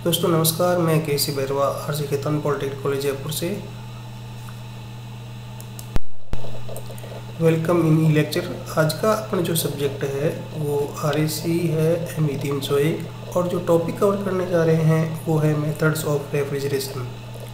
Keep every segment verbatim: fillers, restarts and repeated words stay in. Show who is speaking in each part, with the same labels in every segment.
Speaker 1: दोस्तों नमस्कार, मैं K C Bairwa R G Khetan polytechnic college Jaipur से वेलकम इन ई लेक्चर। आज का अपना जो सब्जेक्ट है वो आर ए सी है एम ई तीन सौ एक और जो टॉपिक कवर करने जा रहे हैं वो है मेथड्स ऑफ रेफ्रिजरेशन।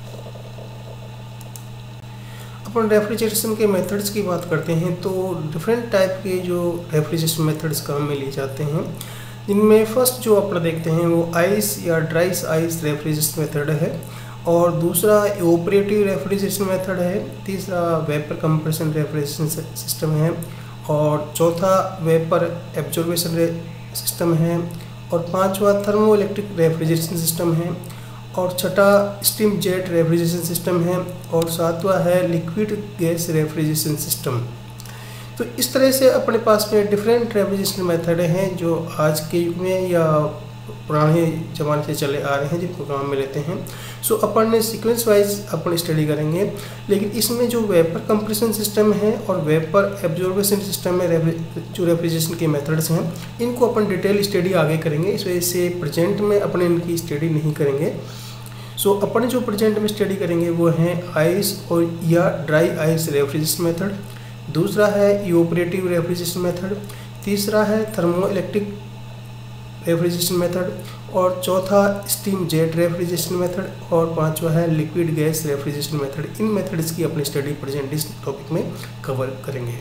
Speaker 1: अपन रेफ्रिजरेशन के मेथड्स की बात करते हैं तो डिफरेंट टाइप के जो रेफ्रिजरेशन मेथड्स काम में लिए जाते हैं, जिनमें फर्स्ट जो अपना देखते हैं वो आइस या ड्राई आइस रेफ्रिजरेशन मेथड है, और दूसरा ऑपरेटिव रेफ्रिजरेशन मेथड है, तीसरा वेपर कंप्रेशन रेफ्रिजरेशन सिस्टम है, और चौथा वेपर एब्जॉर्बेशन सिस्टम है, और पांचवा थर्मो इलेक्ट्रिक रेफ्रिजरेशन सिस्टम है, और छठा स्टीम जेट रेफ्रिजरेशन सिस्टम है, और सातवां है लिक्विड गैस रेफ्रिजरेशन सिस्टम। तो इस तरह से अपने पास में डिफरेंट रेफ्रिजरेशन मेथड हैं जो आज के युग में या पुराने ज़माने से चले आ रहे हैं, जिनको काम में लेते हैं। सो अपन ने सीक्वेंस वाइज अपन स्टडी करेंगे, लेकिन इसमें जो वेपर कंप्रेशन सिस्टम है और वेपर एब्जॉर्बेशन सिस्टम है, जो रेफ्रिजरेशन के मेथड्स हैं, इनको अपन डिटेल स्टडी आगे करेंगे। इस वजह से प्रेजेंट में अपन इनकी स्टडी नहीं करेंगे। सो so, अपन जो प्रेजेंट में स्टडी करेंगे वो हैं आइस और या ड्राई आइस रेफ्रिजरेशन मेथड, दूसरा है इवोपरेटिव रेफ्रिजरेशन मेथड, तीसरा है थर्मो इलेक्ट्रिक रेफ्रिजरेशन मेथड, और चौथा स्टीम जेट रेफ्रिजरेशन मेथड, और पांचवा है लिक्विड गैस रेफ्रिजरेशन मेथड। इन मेथड्स की अपनी स्टडी प्रेजेंट इस टॉपिक में कवर करेंगे।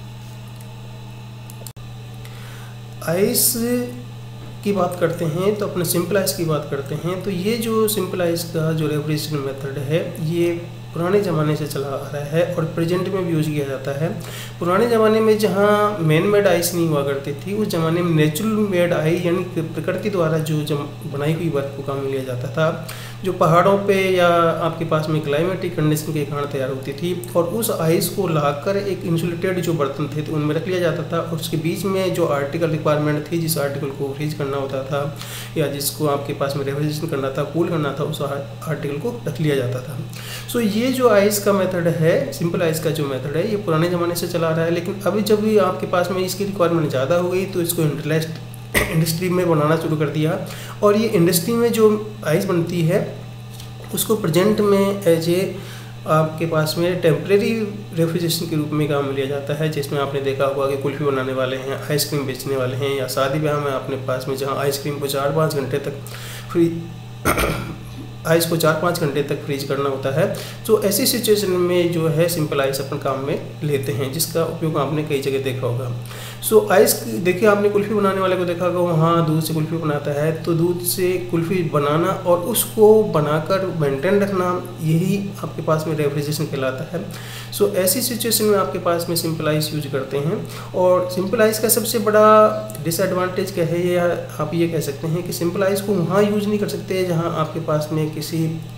Speaker 1: आइस की बात करते हैं तो अपने सिंपल आइस की बात करते हैं तो ये जो सिंपल आइस का जो रेफ्रिजरेशन मेथड है ये पुराने ज़माने से चला आ रहा है और प्रेजेंट में भी यूज किया जाता है। पुराने ज़माने में जहाँ मैन मेड आइस नहीं हुआ करती थी, उस ज़माने में नेचुरल मेड आई यानी प्रकृति द्वारा जो जम बनाई हुई बर्फ को काम में लिया जाता था, जो पहाड़ों पे या आपके पास में क्लाइमेटिक कंडीशन के कारण तैयार होती थी, और उस आइस को लाकर एक इंसुलेटेड जो बर्तन थे तो उनमें रख लिया जाता था, और उसके बीच में जो आर्टिकल रिक्वायरमेंट थी, जिस आर्टिकल को फ्रीज करना होता था या जिसको आपके पास में रेफ्रिजरेशन करना था, कूल करना था, उस आर्टिकल को रख लिया जाता था। सो ये जो आइस का मेथड है, सिंपल आइस का जो मेथड है, ये पुराने ज़माने से चला रहा है। लेकिन अभी जब भी आपके पास में इसकी रिक्वायरमेंट ज़्यादा हो गई तो इसको इंटरनेशनल इंडस्ट्री में बनाना शुरू कर दिया, और ये इंडस्ट्री में जो आइस बनती है उसको प्रेजेंट में एज ए आपके पास में टेम्परेरी रेफ्रिजरेशन के रूप में काम में लिया जाता है, जिसमें आपने देखा होगा कि कुल्फ़ी बनाने वाले हैं, आइसक्रीम बेचने वाले हैं, या शादी ब्याह में अपने पास में जहाँ आइसक्रीम को चार पाँच घंटे तक फ्री आइस को चार पाँच घंटे तक फ्रीज करना होता है। तो ऐसी सिचुएशन में जो है सिंपल आइस अपन काम में लेते हैं, जिसका उपयोग आपने कई जगह देखा होगा। सो आइस देखिए, आपने कुल्फ़ी बनाने वाले को देखा होगा, वहाँ दूध से कुल्फ़ी बनाता है, तो दूध से कुल्फ़ी बनाना और उसको बनाकर मेंटेन रखना, यही आपके पास में रेफ्रिजरेशन कहलाता है। सो ऐसी सिचुएशन में आपके पास में सिंपल आइस यूज करते हैं। और सिंपल आइस का सबसे बड़ा डिसएडवांटेज क्या है, या आप ये कह सकते हैं कि सिंपल आइस को वहाँ यूज नहीं कर सकते जहाँ आपके पास में किसी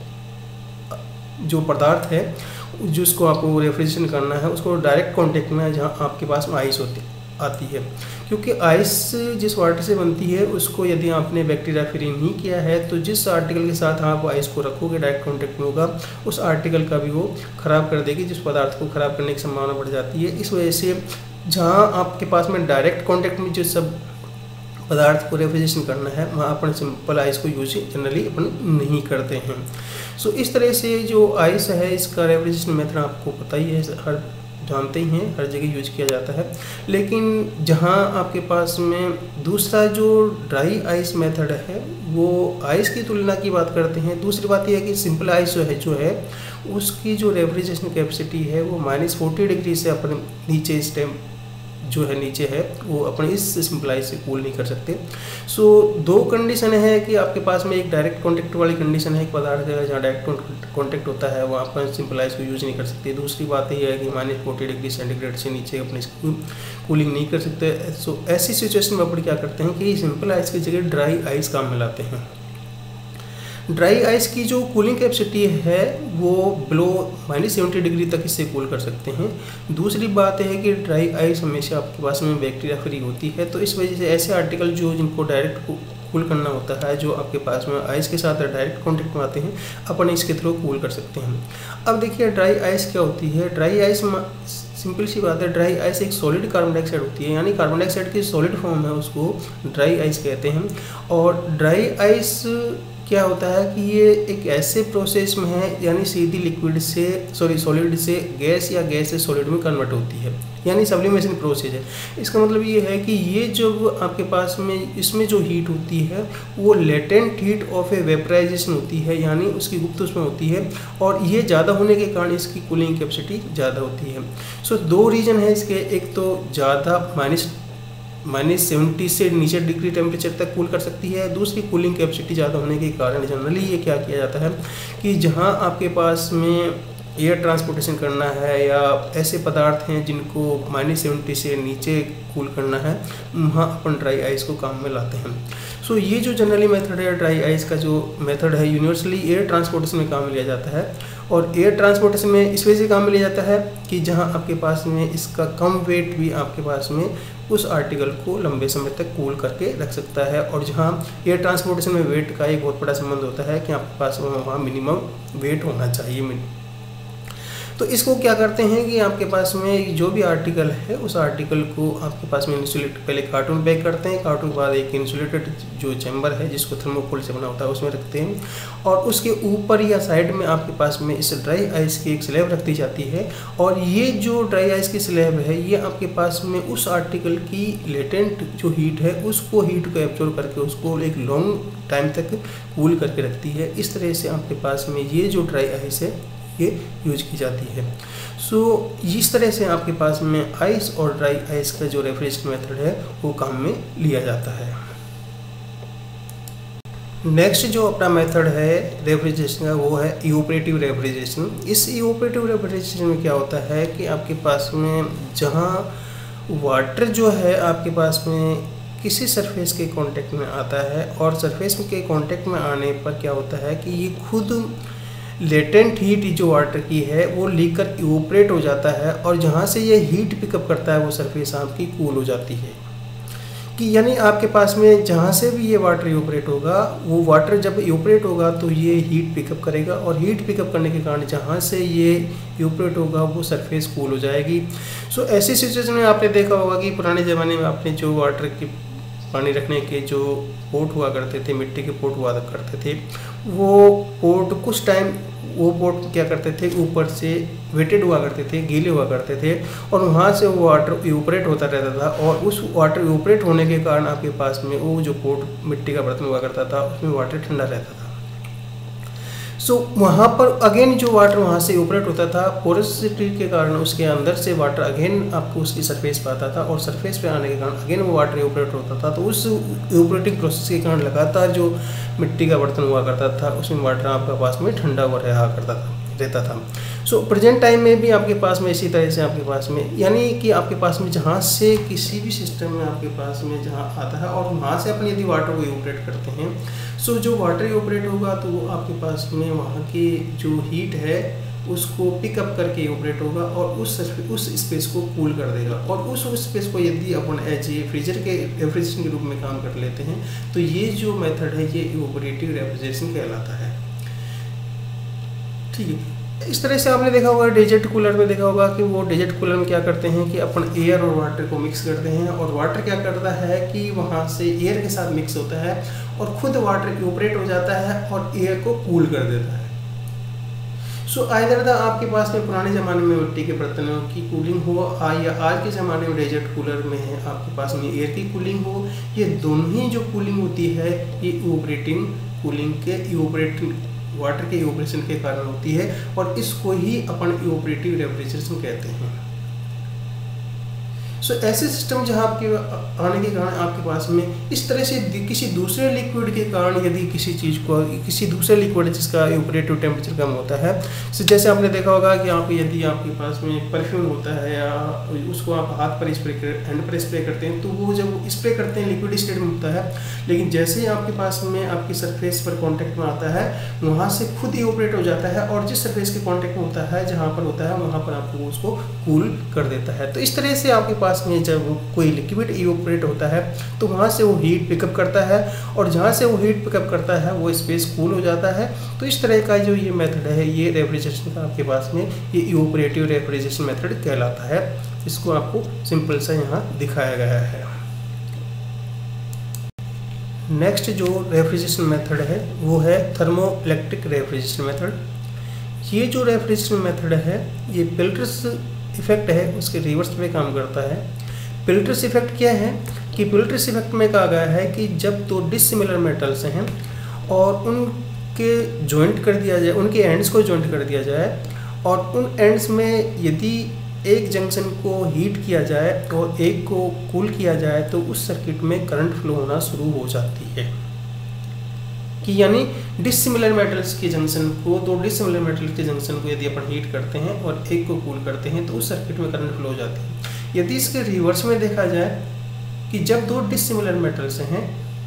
Speaker 1: जो पदार्थ है जिसको आपको रेफ्रिजरेशन करना है उसको डायरेक्ट कांटेक्ट में है जहाँ आपके पास में आइस होती आती है, क्योंकि आइस जिस वाटर से बनती है उसको यदि आपने बैक्टीरिया फ्री नहीं किया है तो जिस आर्टिकल के साथ आप आइस को रखोगे डायरेक्ट कांटेक्ट में होगा, उस आर्टिकल का भी वो ख़राब कर देगी, जिस पदार्थ को ख़राब करने की संभावना बढ़ जाती है। इस वजह से जहाँ आपके पास में डायरेक्ट कांटेक्ट में जो सब पदार्थ को रेफ्रिजरेशन करना है वहाँ अपन सिंपल आइस को यूज जनरली अपन नहीं करते हैं। सो so, इस तरह से जो आइस है इसका रेफ्रिजरेशन मेथड आपको पता ही है, हर जानते ही हैं, हर जगह यूज किया जाता है। लेकिन जहाँ आपके पास में दूसरा जो ड्राई आइस मेथड है वो आइस की तुलना की बात करते हैं। दूसरी बात यह है कि सिंपल आइस जो है जो है उसकी जो रेफ्रिजरेशन कैपेसिटी है वो माइनस फोर्टी डिग्री से अपने नीचे इस टाइम जो है नीचे है वो अपने इस सिंपल आइस से कूल नहीं कर सकते। सो so, दो कंडीशन है कि आपके पास में एक डायरेक्ट कांटेक्ट वाली कंडीशन है, एक पदार्थ है जहाँ डायरेक्ट कांटेक्ट होता है वहाँ पर सिंपल आइस को यूज नहीं कर सकते। दूसरी बात ये है कि माइनस फोर्टी डिग्री सेंटीग्रेड से नीचे अपने कूलिंग नहीं कर सकते। सो so, ऐसी सिचुएशन में अपन क्या करते हैं कि सिंपल आइस की जगह ड्राई आइस काम में लाते हैं। ड्राई आइस की जो कूलिंग कैपेसिटी है वो बिलो माइनस सेवेंटी डिग्री तक इससे कूल कर सकते हैं। दूसरी बात है कि ड्राई आइस हमेशा आपके पास में बैक्टीरिया फ्री होती है, तो इस वजह से ऐसे आर्टिकल जो जिनको डायरेक्ट कूल करना होता है, जो आपके पास में आइस के साथ डायरेक्ट कॉन्टेक्ट में आते हैं, अपन इसके थ्रू कूल कर सकते हैं। अब देखिए ड्राई आइस क्या होती है। ड्राई आइस सिंपल सी बात है, ड्राई आइस एक सॉलिड कार्बन डाइऑक्साइड होती है, यानी कार्बन डाइऑक्साइड की सॉलिड फॉर्म है, उसको ड्राई आइस कहते हैं। और ड्राई आइस क्या होता है कि ये एक ऐसे प्रोसेस में है, यानी सीधी लिक्विड से सॉरी सॉलिड से गैस या गैस से सॉलिड में कन्वर्ट होती है, यानी सब्लिमेशन प्रोसेस है। इसका मतलब ये है कि ये जब आपके पास में इसमें जो हीट होती है वो latent heat of a vaporization होती है, यानी उसकी गुप्त ऊष्मा होती है, और ये ज़्यादा होने के कारण इसकी कूलिंग कैपेसिटी ज़्यादा होती है। सो दो रीज़न है इसके, एक तो ज़्यादा माइनस माइनस सेवेंटी से नीचे डिग्री टेम्परेचर तक कूल कर सकती है, दूसरी कूलिंग कैपेसिटी ज़्यादा होने के कारण जनरली ये क्या किया जाता है कि जहाँ आपके पास में एयर ट्रांसपोर्टेशन करना है या ऐसे पदार्थ हैं जिनको माइनस सेवेंटी से नीचे कूल करना है, वहाँ अपन ड्राई आइस को काम में लाते हैं। सो so, ये जो जनरली मेथड है ड्राई आइस का जो मेथड है यूनिवर्सली एयर ट्रांसपोर्टेशन में काम में लिया जाता है, और एयर ट्रांसपोर्टेशन में इस वजह से काम में लिया जाता है कि जहाँ आपके पास में इसका कम वेट भी आपके पास में उस आर्टिकल को लंबे समय तक कूल करके रख सकता है, और जहाँ एयर ट्रांसपोर्टेशन में वेट का एक बहुत बड़ा संबंध होता है कि आपके पास वहाँ मिनिमम वेट होना चाहिए। तो इसको क्या करते हैं कि आपके पास में जो भी आर्टिकल है उस आर्टिकल को आपके पास में इंसुलेट पहले कार्टून पैक करते हैं, कार्टून के बाद एक इंसुलेटेड जो चैम्बर है जिसको थर्मोकोल से बना होता है उसमें रखते हैं, और उसके ऊपर या साइड में आपके पास में इस ड्राई आइस की एक स्लैब रखी जाती है, और ये जो ड्राई आइस की स्लैब है ये आपके पास में उस आर्टिकल की लेटेंट जो हीट है उसको हीट को एब्जॉर्ब करके उसको एक लॉन्ग टाइम तक कूल करके रखती है। इस तरह से आपके पास में ये जो ड्राई आइस है ये यूज की जाती है। सो so, इस तरह से आपके पास में आइस और ड्राई आइस का जो रेफ्रिजरेशन मेथड है वो काम में लिया जाता है। नेक्स्ट जो अपना मेथड है रेफ्रिजरेशन का वो है इवोपरेटिव रेफ्रिजरेशन। इस इवोपरेटिव रेफ्रिजरेशन में क्या होता है कि आपके पास में जहाँ वाटर जो है आपके पास में किसी सरफेस के कांटेक्ट में आता है, और सरफेस के कांटेक्ट में आने पर क्या होता है कि ये खुद लेटेंट हीट जो वाटर की है वो लीक कर इवोपरेट हो जाता है, और जहाँ से ये हीट पिकअप करता है वो सरफेस आपकी कूल हो जाती है। कि यानी आपके पास में जहाँ से भी ये वाटर इवोपरेट होगा वो वाटर जब इवोपरेट होगा तो ये हीट पिकअप करेगा, और हीट पिकअप करने के कारण जहाँ से ये इवोपरेट होगा वो सरफेस कूल हो जाएगी। सो ऐसी सिचुएशन में आपने देखा होगा कि पुराने ज़माने में आपने जो वाटर की पानी रखने के जो पोट हुआ करते थे, मिट्टी के पोट हुआ करते थे, वो पोट कुछ टाइम वो पोट क्या करते थे ऊपर से वेटेड हुआ करते थे, गीले हुआ करते थे, और वहाँ से वो वाटर इवोपरेट होता रहता था, और उस वाटर इवोपरेट होने के कारण आपके पास में वो जो पोट मिट्टी का बर्तन हुआ करता था उसमें वाटर ठंडा रहता था। सो so, वहाँ पर अगेन जो वाटर वहाँ से इवोपरेट होता था, पोरोसिटी के कारण उसके अंदर से वाटर अगेन आपको उसकी सरफेस पे आता था, और सरफेस पे आने के कारण अगेन वो वाटर इवोपरेट होता था। तो उस इवोपरेटिंग प्रोसेस के कारण लगातार जो मिट्टी का बर्तन हुआ करता था उसमें वाटर आपके पास में ठंडा हुआ रहा करता था रहता था। सो प्रेजेंट टाइम में भी आपके पास में इसी तरह से आपके पास में यानी कि आपके पास में जहाँ से किसी भी सिस्टम में आपके पास में जहाँ आता है और वहाँ से अपनी यदि वाटर को इवोपरेट करते हैं, सो जो वाटर इवोपरेट होगा तो वो आपके पास में वहाँ की जो हीट है उसको पिकअप करके इवोपरेट होगा और उस उस स्पेस को कूल कर देगा, और उस स्पेस को यदि अपन एज ए फ्रीजर के रेफ्रिजरेशन के रूप में काम कर लेते हैं तो ये जो मेथड है ये इवोपरेटिव रेफ्रिजरेशन कहलाता है। ठीक है, इस तरह से आपने देखा होगा डेजर्ट कूलर में देखा होगा कि वो डेजर्ट कूलर में क्या करते हैं कि अपन एयर और वाटर को मिक्स करते हैं, और वाटर क्या करता है कि वहाँ से एयर के साथ मिक्स होता है और खुद वाटर इवोपरेट हो जाता है और एयर को कूल कर देता है। सो आइदर द आपके पास में पुराने ज़माने में मिट्टी के बर्तनों की कूलिंग हो या आज के ज़माने में डेजर्ट कूलर में है आपके पास में एयर की कूलिंग हो, ये दोनों ही जो कूलिंग होती है ये इवोपरेटिंग कूलिंग के इवोपरेटिंग वाटर के इवोपरेशन के कारण होती है, और इसको ही अपन इवोपरेटिव रेफ्रिजरेशन कहते हैं। सो so, ऐसे सिस्टम जहाँ आपके आने के कारण आपके पास में इस तरह से किसी दूसरे लिक्विड के कारण यदि किसी चीज़ को किसी दूसरे लिक्विड जिसका इवोपरेटिव टेम्परेचर कम होता है, so, जैसे आपने देखा होगा कि आप यदि आपके पास में परफ्यूम होता है या उसको आप हाथ पर स्प्रे कर हैंड पर स्प्रे करते हैं तो वो जब स्प्रे करते हैं लिक्विड स्टेट में होता है, लेकिन जैसे ही आपके पास में आपकी सरफेस पर कॉन्टैक्ट में आता है वहाँ से खुद इवोपरेट हो जाता है, और जिस सरफेस के कॉन्टैक्ट में होता है जहाँ पर होता है वहाँ पर आपको उसको कूल कर देता है। तो इस तरह से आपके पास में जब कोई लिक्विड इवोपरेट होता है तो वहाँ से वो हीट पिकअप करता है, और जहाँ से वो हीट पिकअप करता है वो स्पेस कूल हो जाता है। तो इस तरह का जो ये मेथड है ये रेफ्रिजरेशन का आपके पास में ये इवोपरेटिव रेफ्रिजरेशन मेथड कहलाता है। इसको आपको सिंपल सा यहाँ दिखाया गया है। नेक्स्ट जो रेफ्रिजरेशन मेथड है वो है थर्मो इलेक्ट्रिक रेफ्रिजरेशन मेथड। ये जो रेफ्रिजरेशन मेथड है ये पिल्टर्स इफेक्ट है उसके रिवर्स में काम करता है। पिल्टर्स इफेक्ट क्या है कि पिल्टर्स इफेक्ट में कहा गया है कि जब दो डिसिमिलर मेटल्स हैं और उनके जॉइंट कर दिया जाए, उनके एंड्स को जॉइंट कर दिया जाए और उन एंड्स में यदि एक जंक्शन को हीट किया जाए और एक को कूल किया जाए तो उस सर्किट में करंट फ्लो होना शुरू हो जाती है। कि यानी डिसिमिलर मेटल्स के जंक्शन को, दो डिसिमिलर मेटल्स के जंक्शन को यदि अपन हीट करते हैं और एक को कूल करते हैं तो उस सर्किट में करंट फ्लो हो जाती है। यदि इसके रिवर्स में देखा जाए कि जब दो डिसिमिलर मेटल्स हैं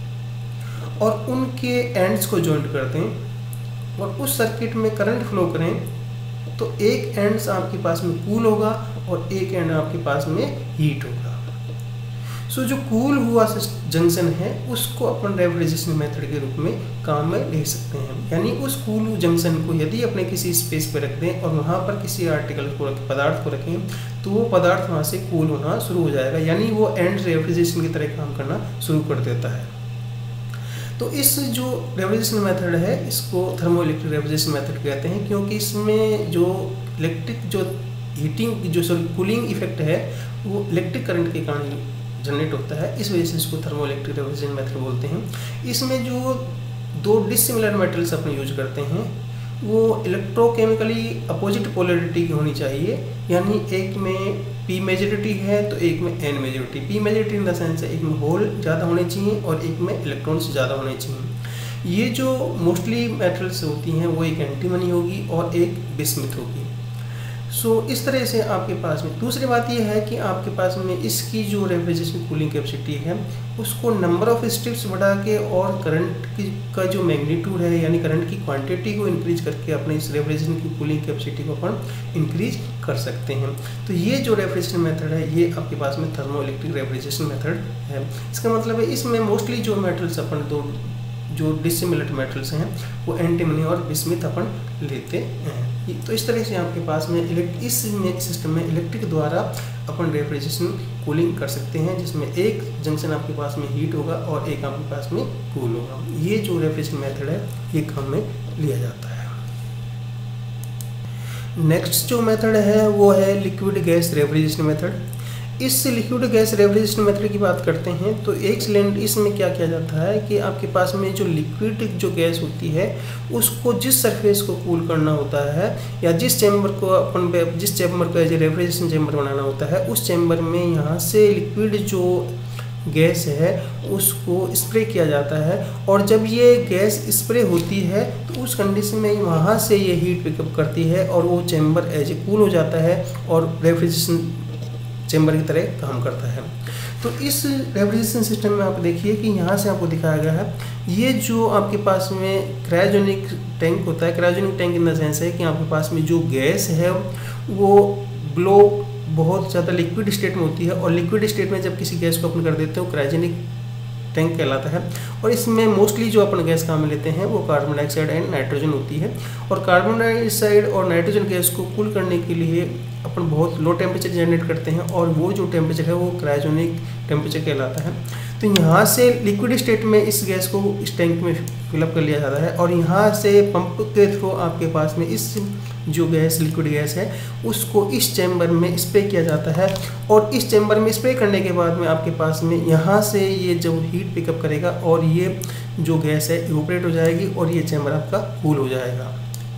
Speaker 1: और उनके एंड्स को जॉइंट कर दें और उस सर्किट में करंट फ्लो करें तो एक एंड्स आपके पास में कूल होगा और एक एंड आपके पास में हीट होगा। सो so, जो कूल हुआ जंक्शन है उसको अपन रेफ्रिजरेशन मेथड के रूप में काम में ले सकते हैं। यानी उस कूल जंक्शन को यदि अपने किसी स्पेस पर रख दें और वहाँ पर किसी आर्टिकल को रखें, पदार्थ को रखें, तो वो पदार्थ वहाँ से कूल होना शुरू हो जाएगा, यानी वो एंड रेफ्रिजरेशन की तरह काम करना शुरू कर देता है। तो इस जो रेफ्रिजरेशन मेथड है इसको थर्मो इलेक्ट्रिक रेफ्रिजरेशन मेथड कहते हैं, क्योंकि इसमें जो इलेक्ट्रिक जो हीटिंग जो सॉरी कूलिंग इफेक्ट है वो इलेक्ट्रिक करंट के कारण जनरेट होता है, इस वजह से इसको थर्मो इलेक्ट्रिक रेफ्रिजरेशन मेथड बोलते हैं। इसमें जो दो डिसिमिलर मेटल्स अपने यूज करते हैं वो इलेक्ट्रोकेमिकली अपोजिट पोलैरिटी की होनी चाहिए, यानी एक में पी मेजॉरिटी है तो एक में N majority. P majority in the sense है एक में होल ज़्यादा होने चाहिए और एक में इलेक्ट्रॉन्स ज़्यादा होने चाहिए। ये जो मोस्टली मेटल्स होती हैं वो एक एंटीमनी होगी और एक बिस्मिथ होगी। सो so, इस तरह से आपके पास में दूसरी बात यह है कि आपके पास में इसकी जो रेफ्रिजरेशन कूलिंग कैपेसिटी है उसको नंबर ऑफ स्टेप्स बढ़ा के और करंट की का जो मैग्नीट्यूड है यानी करंट की क्वांटिटी को इंक्रीज करके अपने इस रेफ्रिजरेशन की कूलिंग कैपेसिटी को अपन इंक्रीज कर सकते हैं। तो ये जो रेफ्रिजरेशन मेथड है ये आपके पास में थर्मो इलेक्ट्रिक रेफ्रिजरेशन मेथड है। इसका मतलब है इसमें मोस्टली जो मेटल्स अपन दो जो डिसिमिलर मेटल्स हैं वो एंटीमनी और बिस्मिथ अपन लेते हैं। तो इस तरह से आपके पास में इलेक्ट इस सिस्टम में इलेक्ट्रिक द्वारा अपन रेफ्रिजरेशन कूलिंग कर सकते हैं, जिसमें एक जंक्शन आपके पास में हीट होगा और एक आपके पास में कूल होगा। ये जो रेफ्रिजरेशन मेथड है ये काम में लिया जाता है। नेक्स्ट जो मेथड है वो है लिक्विड गैस रेफ्रिजरेशन मेथड। इस लिक्विड गैस रेफ्रिजरेशन मेथड की बात करते हैं तो एक सिलेंडर इसमें क्या किया जाता है कि आपके पास में जो लिक्विड जो गैस होती है उसको जिस सरफेस को कूल करना होता है या जिस चैम्बर को अपन जिस चैम्बर को एज ए रेफ्रिजरेशन चैम्बर बनाना होता है उस चैम्बर में यहाँ से लिक्विड जो गैस है उसको स्प्रे किया जाता है और जब ये गैस स्प्रे होती है तो उस कंडीशन में वहाँ से ये हीट पिकअप करती है और वो चैम्बर एज ए कूल हो जाता है और रेफ्रिजरेशन चैम्बर की तरह काम करता है। तो इस रेफ्रिजरेशन सिस्टम में आप देखिए कि यहाँ से आपको दिखाया गया है ये जो आपके पास में क्रायोजेनिक टैंक होता है। Cryogenic tank in the sense है कि आपके पास में जो गैस है वो ब्लो बहुत ज़्यादा लिक्विड स्टेट में होती है और लिक्विड स्टेट में जब किसी गैस को अपन कर देते हो क्रायोजेनिक टैंक कहलाता है। और इसमें मोस्टली जो अपन गैस काम में लेते हैं वो कार्बन डाइऑक्साइड एंड नाइट्रोजन होती है और कार्बन डाइऑक्साइड और नाइट्रोजन गैस को कूल करने के लिए अपन बहुत लो टेम्परेचर जनरेट करते हैं और वो जो टेम्परेचर है वो क्रायोजेनिक टेम्परेचर कहलाता है। तो यहाँ से लिक्विड स्टेट में इस गैस को इस टैंक में फिलअप कर लिया जाता है और यहाँ से पंप के थ्रू आपके पास में इस जो गैस लिक्विड गैस है उसको इस चैम्बर में स्प्रे किया जाता है और इस चैम्बर में स्प्रे करने के बाद में आपके पास में यहाँ से ये जो हीट पिकअप करेगा और ये जो गैस है इवोपरेट हो जाएगी और ये चैम्बर आपका कूल हो जाएगा।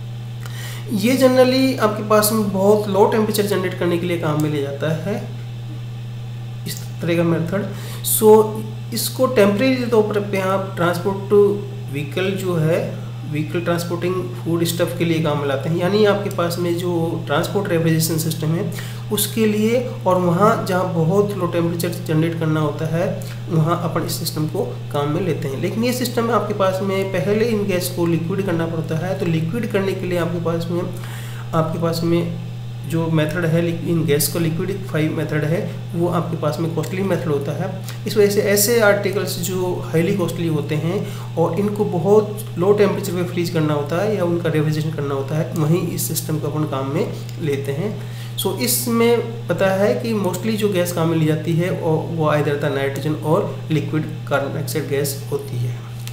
Speaker 1: ये जनरली आपके पास में बहुत लो टेम्परेचर जनरेट करने के लिए काम में लिया जाता है इस तरह का मेथड। सो इसको टेम्परेरी तौर पे आप ट्रांसपोर्ट व्हीकल जो है व्हीकल ट्रांसपोर्टिंग फूड स्टफ के लिए काम में लाते हैं, यानी आपके पास में जो ट्रांसपोर्ट रेफ्रिजरेशन सिस्टम है उसके लिए और वहाँ जहाँ बहुत लो टेम्परेचर जनरेट करना होता है वहाँ अपन इस सिस्टम को काम में लेते हैं। लेकिन ये सिस्टम में आपके पास में पहले इन गैस को लिक्विड करना पड़ता है। तो लिक्विड करने के लिए आपके पास में आपके पास में जो मेथड है इन गैस को लिक्विडिफाई मेथड है वो आपके पास में कॉस्टली मेथड होता है। इस वजह से ऐसे आर्टिकल्स जो हाईली कॉस्टली होते हैं और इनको बहुत लो टेम्परेचर पे फ्रीज करना होता है या उनका रेफ्रिजरेशन करना होता है, वहीं इस सिस्टम को अपन काम में लेते हैं। सो so, इसमें पता है कि मोस्टली जो गैस काम में ली जाती है वो आइदर द नाइट्रोजन और लिक्विड कार्बन डाइऑक्साइड गैस होती है।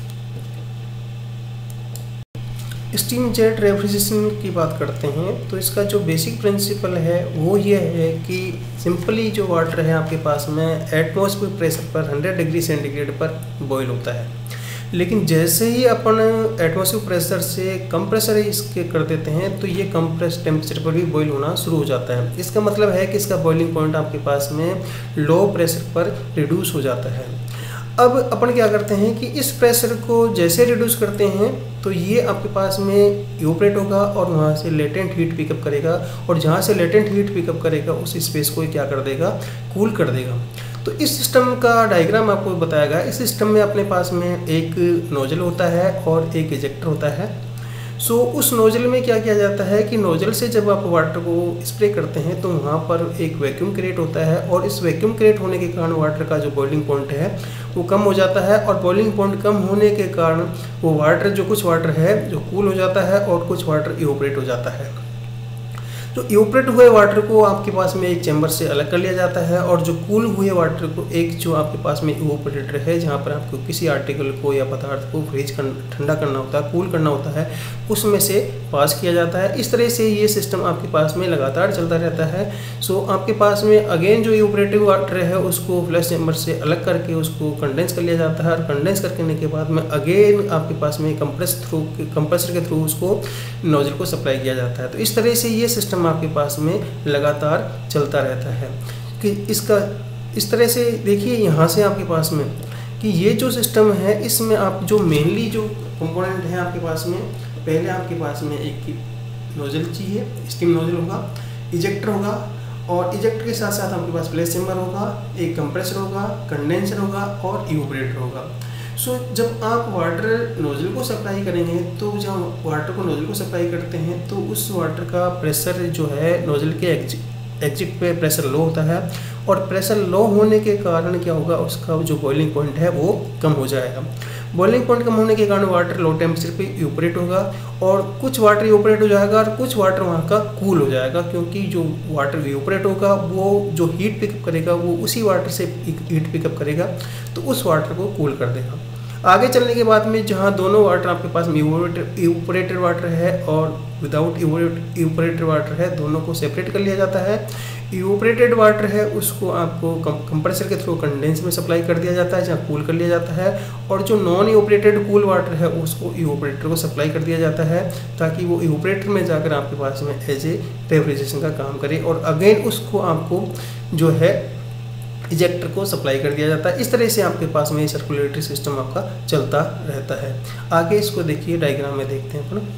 Speaker 1: स्टीम जेट रेफ्रिजरेशन की बात करते हैं तो इसका जो बेसिक प्रिंसिपल है वो ये है कि सिंपली जो वाटर है आपके पास में एटमॉस्फेयर प्रेशर पर हंड्रेड डिग्री सेंटीग्रेड पर बॉईल होता है, लेकिन जैसे ही अपन एटमॉस्फेयर प्रेशर से कम प्रेशर इसके कर देते हैं तो ये कम प्रेस टेम्परेचर पर भी बॉईल होना शुरू हो जाता है। इसका मतलब है कि इसका बॉइलिंग पॉइंट आपके पास में लो प्रेशर पर रिड्यूस हो जाता है। अब अपन क्या करते हैं कि इस प्रेशर को जैसे रिड्यूस करते हैं तो ये आपके पास में इवोपरेट होगा और वहाँ से लेटेंट हीट पिकअप करेगा, और जहाँ से लेटेंट हीट पिकअप करेगा उस स्पेस को क्या कर देगा, कूल कर देगा। तो इस सिस्टम का डायग्राम आपको बताया गया। इस सिस्टम में अपने पास में एक नोजल होता है और एक इजेक्टर होता है। सो so, उस नोजल में क्या किया जाता है कि नोजल से जब आप वाटर को स्प्रे करते हैं तो वहाँ पर एक वैक्यूम क्रिएट होता है, और इस वैक्यूम क्रिएट होने के कारण वाटर का जो बॉइलिंग पॉइंट है वो कम हो जाता है, और बॉइलिंग पॉइंट कम होने के कारण वो वाटर जो कुछ वाटर है जो कूल हो जाता है और कुछ वाटर इवोपरेट हो जाता है। तो इवोपरेट हुए वाटर को आपके पास में एक चैम्बर से अलग कर लिया जाता है, और जो कूल हुए वाटर को एक जो आपके पास में इवोपरेटर है जहाँ पर आपको किसी आर्टिकल को या पदार्थ को फ्रीज कर ठंडा करना होता है, कूल करना होता है, उसमें से पास किया जाता है। इस तरह से ये सिस्टम आपके पास में लगातार चलता रहता है। सो आपके पास में अगेन जो इवोपरेटिव वाटर है उसको फ्लैश चैम्बर से अलग करके उसको कंडेंस कर लिया जाता है, और कंडेंस करने के बाद में अगेन आपके पास में कंप्रेस थ्रू कंप्रेसर के थ्रू उसको नोजल को सप्लाई किया जाता है। तो इस तरह से ये सिस्टम आपके पास में लगातार चलता रहता है। कि इसका इस तरह से देखिए यहाँ से आपके पास में कि ये जो सिस्टम है इसमें आप जो मेनली जो कंपोनेंट है आपके पास में, पहले आपके पास में एक नोजल चाहिए, स्टीम नोजल होगा, इजेक्टर होगा, और इजेक्टर के साथ साथ आपके पास फ्लैश चैम्बर होगा, एक कंप्रेसर होगा, कंडेंसर होगा और इवोपरेटर होगा। सो so, जब आप वाटर नोजल को सप्लाई करेंगे तो जब वाटर को नोजल को सप्लाई करते हैं तो उस वाटर का प्रेशर जो है नोजल के एग्जिट पे प्रेशर लो होता है, और प्रेशर लो होने के कारण क्या होगा, उसका जो बॉइलिंग पॉइंट है वो कम हो जाएगा। बॉइलिंग पॉइंट कम होने के कारण वाटर लो टेम्परेचर पे इवोपरेट होगा, और कुछ वाटर इवोपरेट हो जाएगा और कुछ वाटर वहाँ का कूल हो जाएगा, क्योंकि जो वाटर इवोपरेट होगा वो जो हीट पिकअप करेगा वो उसी वाटर से हीट पिकअप करेगा, तो उस वाटर को कूल कर देगा। आगे चलने के बाद में जहाँ दोनों वाटर आपके पास में इवोपरेटेड वाटर है और विदाउट इवोपरेटेड वाटर है, दोनों को सेपरेट कर लिया जाता है। इवोपरेटेड वाटर है उसको आपको कंप्रेसर के थ्रू कंडेंस में सप्लाई कर दिया जाता है जहाँ कूल कर लिया जाता है, और जो नॉन इवोपरेटेड कूल वाटर है उसको इवोपरेटर को सप्लाई कर दिया जाता है ताकि वो इवोपरेटर में जाकर आपके पास में एज ए रेफ्रिजरेशन का काम करे, और अगेन उसको आपको जो है इजेक्टर को सप्लाई कर दिया जाता है। इस तरह से आपके पास में सर्कुलेटरी सिस्टम आपका चलता रहता है। आगे इसको देखिए, डायग्राम में देखते हैं अपन।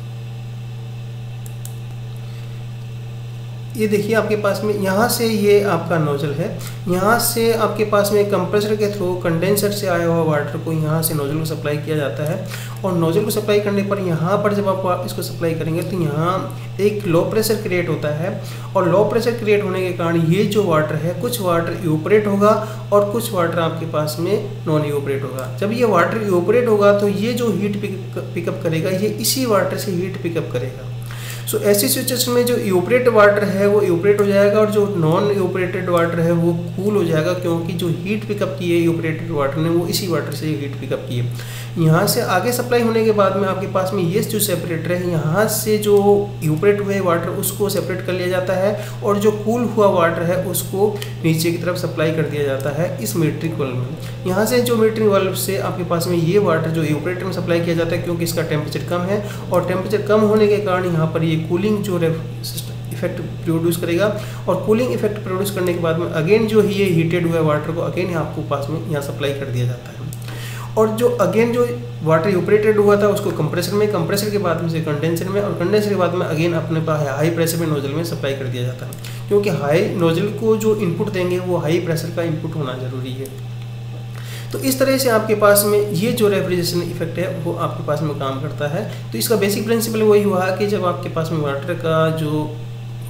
Speaker 1: ये देखिए आपके पास में यहाँ से ये आपका नोजल है, यहाँ से आपके पास में कंप्रेसर के थ्रू कंडेंसर से आया हुआ वाटर को यहाँ से नोजल को सप्लाई किया जाता है, और नोजल को सप्लाई करने पर यहाँ पर जब आप इसको सप्लाई करेंगे तो यहाँ एक लो प्रेशर क्रिएट होता है, और लो प्रेशर क्रिएट होने के कारण ये जो वाटर है कुछ वाटर इवोपरेट होगा और कुछ वाटर आपके पास में नॉन इवोपरेट होगा। जब ये वाटर इवोपरेट होगा तो ये जो हीट पिकअप करेगा ये इसी वाटर से हीट पिकअप करेगा। सो so, ऐसी सिचुएशन में जो इवोपरेट वाटर है वो इवोपरेट हो जाएगा और जो नॉन इवोपरेटेड वाटर है वो कूल हो जाएगा, क्योंकि जो हीट पिकअप की है इवोपरेटेड वाटर ने वो इसी वाटर से हीट पिकअप की है। यहाँ से आगे सप्लाई होने के बाद में आपके पास में ये जो सेपरेटर है यहाँ से जो इवोपरेट हुए वाटर उसको सेपरेट कर लिया जाता है, और जो कूल हुआ वाटर है उसको नीचे की तरफ सप्लाई कर दिया जाता है इस मीट्रिक वाल्व में। यहाँ से जो मीट्रिक वाल्व से आपके पास में ये वाटर जो इवोपरेटर में सप्लाई किया जाता है, क्योंकि इसका टेम्परेचर कम है, और टेम्परेचर कम होने के कारण यहाँ पर ये कूलिंग जो इफेक्ट प्रोड्यूस करेगा, और कूलिंग इफेक्ट प्रोड्यूस करने के बाद में अगेन जो ये हीटेड हुआ वाटर को अगेन आपको पास में यहाँ सप्लाई कर दिया जाता है, और जो अगेन जो वाटर इवोपरेटेड हुआ था उसको कंप्रेसर में, कंप्रेसर के बाद में से कंडेंसर में, और कंडेंसर के बाद में अगेन अपने पास हाई प्रेशर में नोजल में सप्लाई कर दिया जाता है, क्योंकि हाई नोजल को जो इनपुट देंगे वो हाई प्रेशर का इनपुट होना जरूरी है। तो इस तरह से आपके पास में ये जो रेफ्रिजरेशन इफेक्ट है वो आपके पास में काम करता है। तो इसका बेसिक प्रिंसिपल वही हुआ कि जब आपके पास में वाटर का जो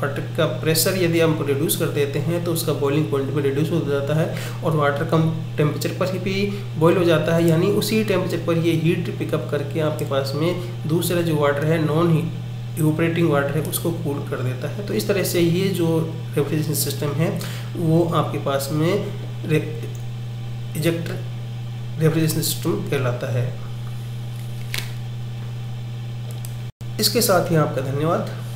Speaker 1: वाटर का प्रेशर यदि हम रिड्यूस कर देते हैं तो उसका बॉइलिंग पॉइंट भी रिड्यूस हो जाता है और वाटर कम टेम्परेचर पर ही भी बॉयल हो जाता है, यानी उसी टेम्परेचर पर ये हीट पिकअप करके आपके पास में दूसरा जो वाटर है नॉन इवोपरेटिंग वाटर है उसको कूल कर देता है। तो इस तरह से ये जो रेफ्रिजरेशन सिस्टम है वो आपके पास में इजेक्टर रेफ्रिजरेशन सिस्टम कहलाता है। इसके साथ ही आपका धन्यवाद।